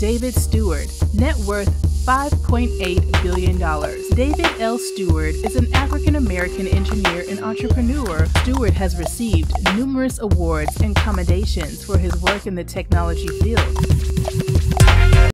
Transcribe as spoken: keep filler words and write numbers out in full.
David Stewart, net worth five point eight billion dollars. David L. Stewart is an African-American engineer and entrepreneur. Stewart has received numerous awards and commendations for his work in the technology field.